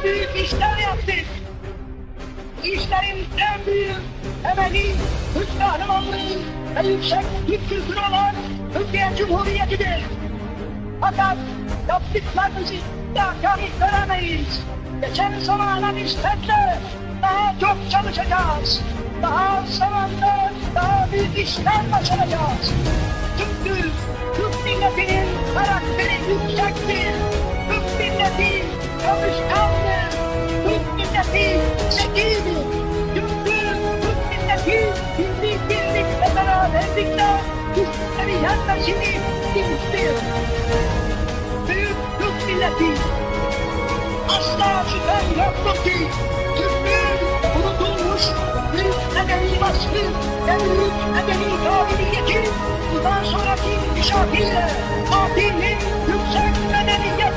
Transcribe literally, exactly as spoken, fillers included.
büyük işler yaptık. Bu işlerin en büyük temeli Türk kahramanlığı ve yüksek Türk kültürü olan Türkiye Cumhuriyeti'dir. Fakat yaptıklarımızı da kanıtlayamayız. Geçen zamana nispetle daha çok çalışacağız. Daha az zamanda daha büyük işler başaracağız. Çünkü Türk milletinin karakteri yüksektir. Türk milleti çalışkandır. Türk milleti zekidir. Çünkü Türk milleti birlik birlik ve beraberlikle güçleri yenmesini bilmiştir. Büyük Türk milleti asla şüphem yoktur ki Türklüğün unutulmuş büyük medeni vasfı ve büyük medeni kabiliyeti bundan sonraki inşaatıyla Fatih'in yüksek medeniyet